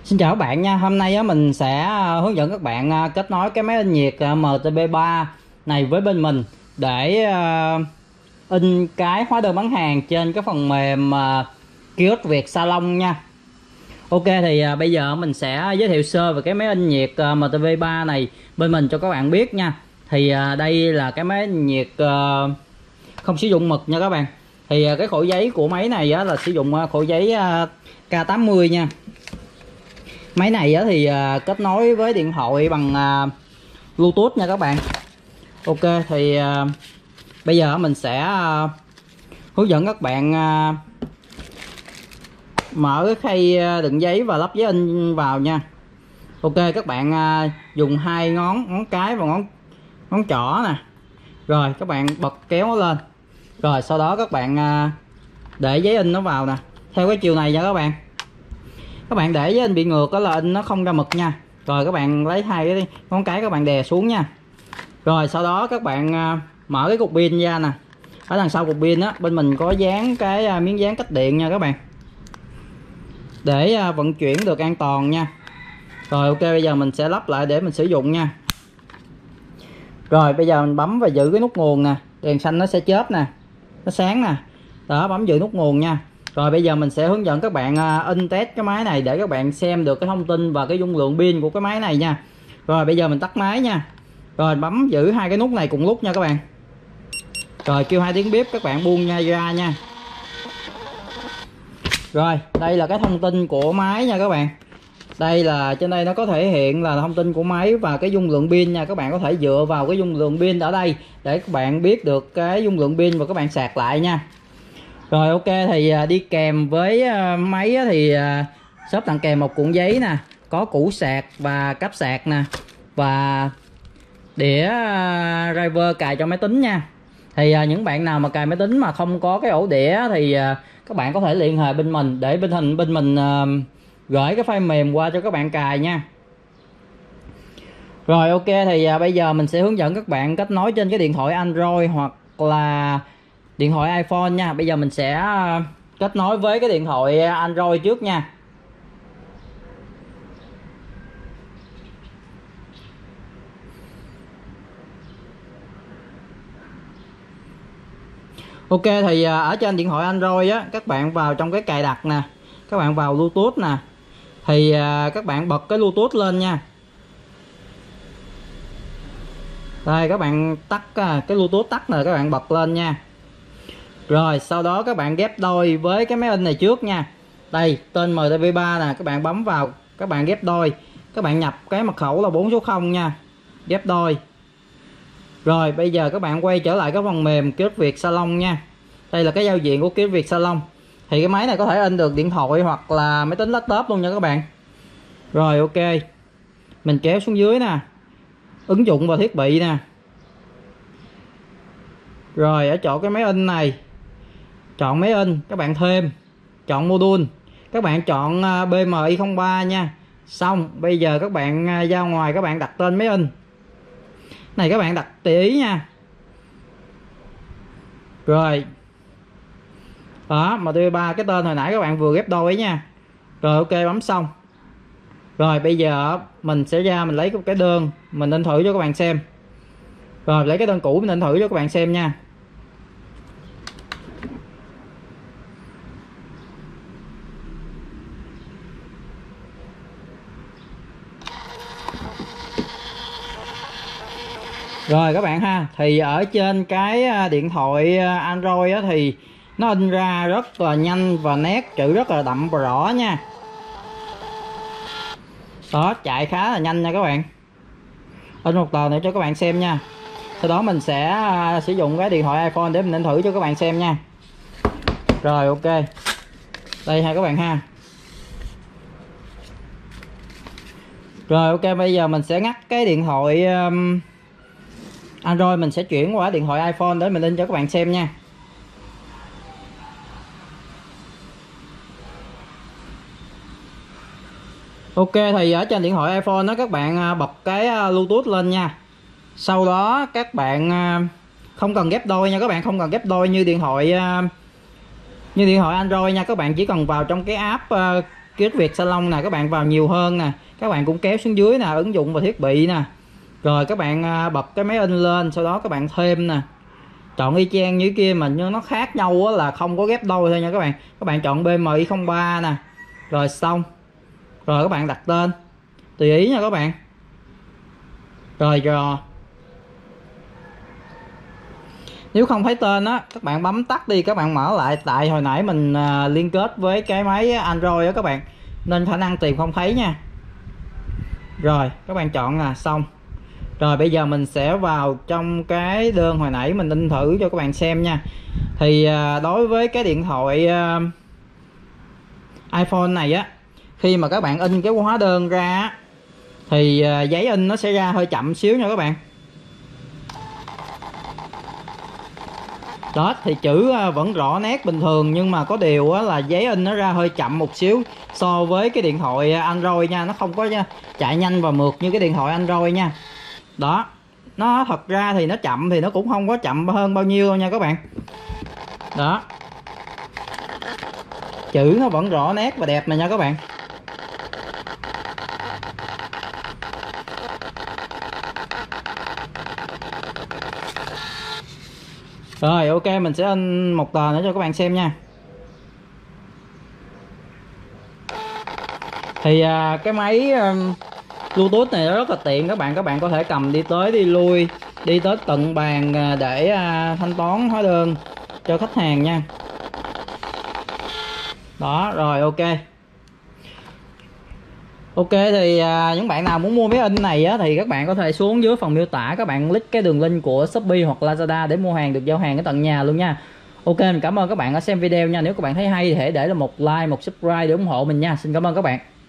Xin chào các bạn nha. Hôm nay mình sẽ hướng dẫn các bạn kết nối cái máy in nhiệt MTB3 này với bên mình để in cái hóa đơn bán hàng trên cái phần mềm Kiosk Việt Salon nha. Ok thì bây giờ mình sẽ giới thiệu sơ về cái máy in nhiệt MTB3 này bên mình cho các bạn biết nha. Thì đây là cái máy in nhiệt không sử dụng mực nha các bạn. Thì cái khổ giấy của máy này là sử dụng khổ giấy K80 nha. Máy này thì kết nối với điện thoại bằng Bluetooth nha các bạn. Ok thì bây giờ mình sẽ hướng dẫn các bạn mở cái khay đựng giấy và lắp giấy in vào nha. Ok, các bạn dùng hai ngón cái và ngón trỏ nè. Rồi các bạn bật kéo nó lên. Rồi sau đó các bạn để giấy in nó vào nè, theo cái chiều này nha các bạn. Các bạn để giấy in bị ngược đó là in nó không ra mực nha. Rồi các bạn lấy hai cái ngón cái các bạn đè xuống nha. Rồi sau đó các bạn mở cái cục pin ra nè. Ở đằng sau cục pin á, bên mình có dán cái miếng dán cách điện nha các bạn, để vận chuyển được an toàn nha. Rồi ok, bây giờ mình sẽ lắp lại để mình sử dụng nha. Rồi bây giờ mình bấm và giữ cái nút nguồn nè, đèn xanh nó sẽ chớp nè, nó sáng nè. Đó, bấm giữ nút nguồn nha. Rồi bây giờ mình sẽ hướng dẫn các bạn in test cái máy này để các bạn xem được cái thông tin và cái dung lượng pin của cái máy này nha. Rồi bây giờ mình tắt máy nha. Rồi bấm giữ hai cái nút này cùng lúc nha các bạn. Rồi kêu hai tiếng bếp các bạn buông ra nha. Rồi đây là cái thông tin của máy nha các bạn. Đây là trên đây nó có thể hiện là thông tin của máy và cái dung lượng pin nha. Các bạn có thể dựa vào cái dung lượng pin ở đây để các bạn biết được cái dung lượng pin và các bạn sạc lại nha. Rồi ok thì đi kèm với máy thì shop tặng kèm một cuộn giấy nè, có củ sạc và cáp sạc nè, và đĩa driver cài cho máy tính nha. Thì những bạn nào mà cài máy tính mà không có cái ổ đĩa thì các bạn có thể liên hệ bên mình để bên mình gửi cái file mềm qua cho các bạn cài nha. Rồi ok thì bây giờ mình sẽ hướng dẫn các bạn kết nối trên cái điện thoại Android hoặc là điện thoại iPhone nha. Bây giờ mình sẽ kết nối với cái điện thoại Android trước nha. Ok thì ở trên điện thoại Android á, các bạn vào trong cái cài đặt nè, các bạn vào Bluetooth nè, thì các bạn bật cái Bluetooth lên nha. Đây các bạn tắt cái Bluetooth tắt nè, các bạn bật lên nha. Rồi sau đó các bạn ghép đôi với cái máy in này trước nha. Đây tên MTB3 nè, các bạn bấm vào, các bạn ghép đôi, các bạn nhập cái mật khẩu là 4 số 0 nha, ghép đôi. Rồi bây giờ các bạn quay trở lại cái phần mềm Kiosk Việt Salon nha. Đây là cái giao diện của Kiosk Việt Salon. Thì cái máy này có thể in được điện thoại hoặc là máy tính laptop luôn nha các bạn. Rồi ok, mình kéo xuống dưới nè, ứng dụng và thiết bị nè. Rồi ở chỗ cái máy in này, chọn máy in, các bạn thêm, chọn module, các bạn chọn BMI03 nha. Xong bây giờ các bạn ra ngoài, các bạn đặt tên máy in này, các bạn đặt tùy ý nha. Rồi đó, MTB3 cái tên hồi nãy các bạn vừa ghép đôi ấy nha. Rồi ok, bấm xong. Rồi bây giờ mình sẽ ra mình lấy cái đơn mình in thử cho các bạn xem. Rồi lấy cái đơn cũ mình in thử cho các bạn xem nha. Rồi các bạn ha, thì ở trên cái điện thoại Android á, thì nó in ra rất là nhanh và nét, chữ rất là đậm và rõ nha. Đó, chạy khá là nhanh nha các bạn. In một tờ nữa cho các bạn xem nha. Sau đó mình sẽ sử dụng cái điện thoại iPhone để mình in thử cho các bạn xem nha. Rồi ok, đây ha các bạn ha. Rồi ok, bây giờ mình sẽ ngắt cái điện thoại Android, mình sẽ chuyển qua điện thoại iPhone để mình in cho các bạn xem nha. Ok thì ở trên điện thoại iPhone đó, các bạn bật cái Bluetooth lên nha. Sau đó các bạn không cần ghép đôi nha, các bạn không cần ghép đôi như điện thoại Android nha. Các bạn chỉ cần vào trong cái app Kiết Việt Salon nè, các bạn vào nhiều hơn nè, các bạn cũng kéo xuống dưới nè, ứng dụng và thiết bị nè, rồi các bạn bật cái máy in lên, sau đó các bạn thêm nè, chọn y chang như kia mà như nó khác nhau á, là không có ghép đôi thôi nha các bạn chọn BMI03 nè, rồi xong, rồi các bạn đặt tên tùy ý nha các bạn, rồi nếu không thấy tên á, các bạn bấm tắt đi, các bạn mở lại, tại hồi nãy mình liên kết với cái máy Android á các bạn, nên khả năng tìm không thấy nha. Rồi các bạn chọn là xong. Rồi bây giờ mình sẽ vào trong cái đơn hồi nãy mình in thử cho các bạn xem nha. Thì đối với cái điện thoại iPhone này á, khi mà các bạn in cái hóa đơn ra á, thì giấy in nó sẽ ra hơi chậm xíu nha các bạn. Đó thì chữ vẫn rõ nét bình thường, nhưng mà có điều là giấy in nó ra hơi chậm một xíu so với cái điện thoại Android nha, nó không có chạy nhanh và mượt như cái điện thoại Android nha. Đó, nó thật ra thì nó chậm thì nó cũng không có chậm hơn bao nhiêu đâu nha các bạn. Đó, chữ nó vẫn rõ nét và đẹp này nha các bạn. Rồi ok, mình sẽ in một tờ nữa cho các bạn xem nha. Thì cái máy Bluetooth này nó rất là tiện các bạn có thể cầm đi tới đi lui, đi tới tận bàn để thanh toán hóa đơn cho khách hàng nha. Đó, rồi ok. Ok thì những bạn nào muốn mua máy in này á, thì các bạn có thể xuống dưới phần miêu tả, các bạn click cái đường link của Shopee hoặc Lazada để mua hàng, được giao hàng ở tận nhà luôn nha. Ok, mình cảm ơn các bạn đã xem video nha. Nếu các bạn thấy hay thì hãy để là một like, một subscribe để ủng hộ mình nha. Xin cảm ơn các bạn.